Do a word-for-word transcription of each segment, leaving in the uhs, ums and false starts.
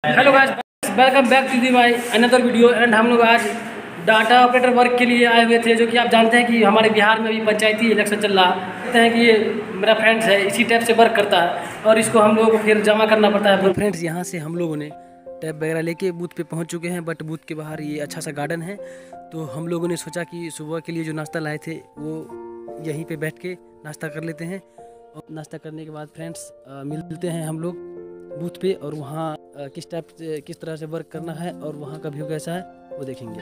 Hello guys, welcome back to the my another video. And हम लोग आज data operator work के लिए आए हुए थे, जो कि आप जानते हैं कि हमारे बिहार में अभी पंचायती इलेक्शन चल रहा है। कहते हैं कि ये मेरा फ्रेंड्स है, इसी टाइप से वर्क करता है और इसको हम लोगों को फिर जमा करना पड़ता है। फ्रेंड्स, यहाँ से हम लोगों ने टैब वगैरह लेके बूथ पे पहुँच चुके हैं, बट बूथ के बाहर ये अच्छा सा गार्डन है, तो हम लोगों ने सोचा कि सुबह के लिए जो नाश्ता लाए थे वो यहीं पर बैठ के नाश्ता कर लेते हैं। और नाश्ता करने के बाद फ्रेंड्स मिलते हैं हम लोग बूथ पे, और वहाँ किस टाइप से किस तरह से वर्क करना है और वहाँ का व्यू कैसा है वो देखेंगे।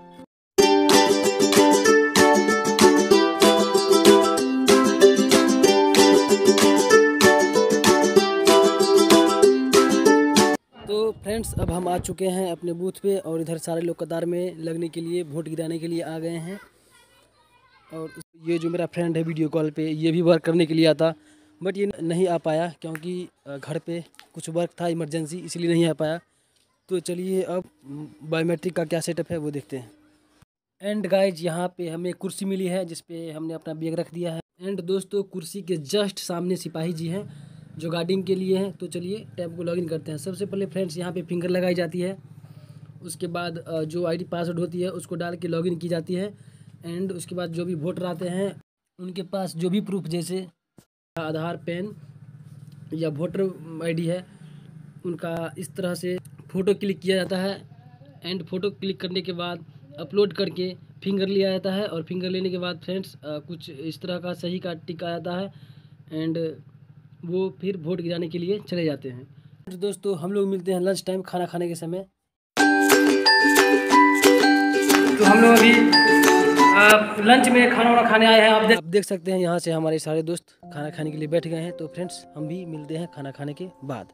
तो फ्रेंड्स, अब हम आ चुके हैं अपने बूथ पे, और इधर सारे लोग कतार में लगने के लिए वोट गिराने के लिए आ गए हैं। और ये जो मेरा फ्रेंड है वीडियो कॉल पे, ये भी वर्क करने के लिए आता, बट ये नहीं आ पाया क्योंकि घर पे कुछ वर्क था इमरजेंसी, इसलिए नहीं आ पाया। तो चलिए अब बायोमेट्रिक का क्या सेटअप है वो देखते हैं। एंड गाइज, यहाँ पे हमें कुर्सी मिली है जिस पे हमने अपना बैग रख दिया है। एंड दोस्तों, कुर्सी के जस्ट सामने सिपाही जी हैं जो गार्डिंग के लिए हैं। तो चलिए टैब को लॉगिन करते हैं। सबसे पहले फ्रेंड्स यहाँ पे फिंगर लगाई जाती है, उसके बाद जो आईडी पासवर्ड होती है उसको डाल के लॉगिन की जाती है। एंड उसके बाद जो भी वोटर आते हैं उनके पास जो भी प्रूफ, जैसे आधार, पैन या वोटर आईडी है, उनका इस तरह से फ़ोटो क्लिक किया जाता है। एंड फ़ोटो क्लिक करने के बाद अपलोड करके फिंगर लिया जाता है, और फिंगर लेने के बाद फ्रेंड्स कुछ इस तरह का सही का टिक आ जाता है। एंड वो फिर वोट गिराने के लिए चले जाते हैं। तो दोस्तों, हम लोग मिलते हैं लंच टाइम, खाना खाने के समय। तो हम लोग अभी लंच में खाना वाना खाने आए हैं। आप देख, आप देख सकते हैं यहाँ से हमारे सारे दोस्त खाना खाने के लिए बैठ गए हैं। तो फ्रेंड्स, हम भी मिलते हैं खाना खाने के बाद।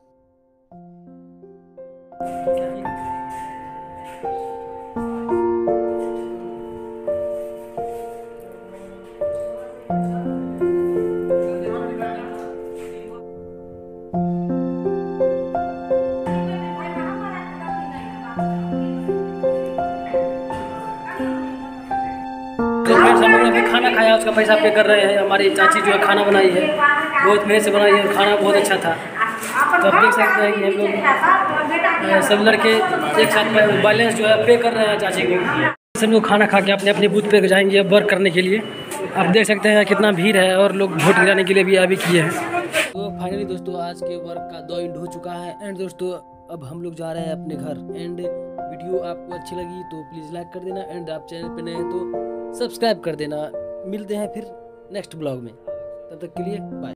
तो फ्रेंड्स, हम लोगों ने खाना खाया, उसका पैसा पे कर रहे हैं। हमारी चाची जो है खाना बनाई है, बहुत मेहनत से बनाई है, खाना बहुत अच्छा था। तो आप देख सकते हैं कि हम लोग सब लड़के एक साथ बैलेंस जो है पे कर रहे हैं चाची को। सब लोग खाना खा के अपने अपने बूथ पे जाएंगे वर्क करने के लिए। आप देख सकते हैं कितना भीड़ है, और लोग वोट गिराने के लिए भी अभी किए हैं। तो फाइनली दोस्तों, आज के वर्क का दो एंड हो चुका है। एंड दोस्तों, अब हम लोग जा रहे हैं अपने घर। एंड वीडियो आपको अच्छी लगी तो प्लीज़ लाइक कर देना। एंड आप चैनल पे नए हैं तो सब्सक्राइब कर देना। मिलते हैं फिर नेक्स्ट ब्लॉग में, तब तक के लिए बाय।